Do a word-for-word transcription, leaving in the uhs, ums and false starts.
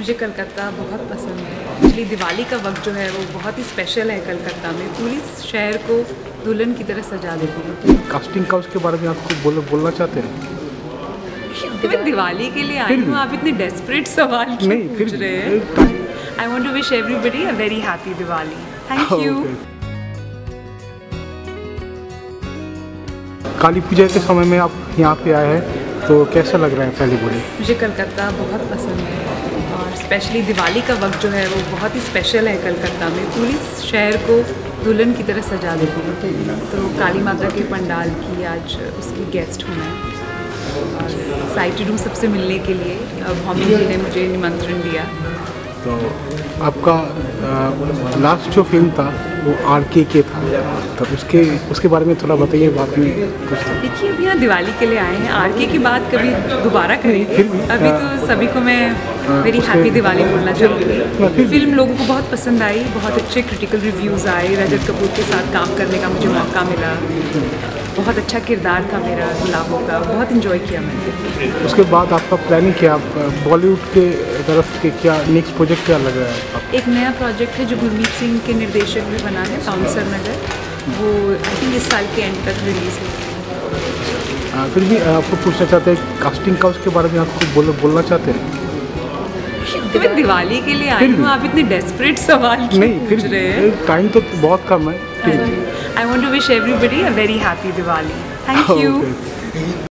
मुझे कलकत्ता बहुत पसंद है। एक्चुअली दिवाली का वक्त जो है वो बहुत ही स्पेशल है कलकत्ता में। पूरी शहर को दुल्हन की तरह सजा देती है। कास्टिंग काउच के बारे में आप कुछ बोल, बोलना चाहते हैं? मैं दिवाली के लिए आई हूँ, आप इतने डेस्परेट सवाल क्यों पूछ रहे हैं? I want to wish everybody a very happy Diwali. Thank you. Kali Puja के समय में आप यहाँ पे आए हैं तो कैसा लग रहा है? पहले बोलिए। मुझे कलकत्ता बहुत पसंद है और स्पेशली दिवाली का वक्त जो है वो बहुत ही स्पेशल है कलकत्ता में। पूरी शहर को दुल्हन की तरह सजा देती है। तो काली माता के पंडाल की आज उसकी गेस्ट हूँ मैं और एक्साइटेड हूँ सबसे मिलने के लिए। भौमी जी ने मुझे निमंत्रण दिया। तो आपका लास्ट जो फिल्म था वो आर के के था, तो उसके उसके बारे में थोड़ा बताइए। बाद में देखिए अभी यहाँ दिवाली के लिए आए हैं, आर के की बात कभी दोबारा करेंगे। अभी तो सभी को मैं वेरी हैप्पी दिवाली बोलना चाहूँगी। फिल्म लोगों को बहुत पसंद आई, बहुत अच्छे क्रिटिकल रिव्यूज़ आए। रजत कपूर के साथ काम करने का मुझे मौका मिला। बहुत अच्छा किरदार था मेरा गुलाबों का, बहुत इन्जॉय किया मैंने। उसके बाद आपका प्लानिंग क्या, बॉलीवुड के तरफ के क्या नेक्स्ट प्रोजेक्ट क्या लग रहा है आपको? एक नया प्रोजेक्ट है जो गुरमीत सिंह के निर्देशक में बना है, बाउंसर नगर। वो आई थिंक इस साल के एंड तक रिलीज़ होगी। फिर भी आपको पूछना चाहते हैं, कास्टिंग काउच के बारे में आप कुछ बोल, बोलना चाहते हैं? तो मैं दिवाली के लिए आई हूँ, आप इतने डेस्परेट सवाल क्यों पूछ रहे हैं? टाइम तो बहुत कम है। I want to wish everybody a very happy Diwali. Thank you.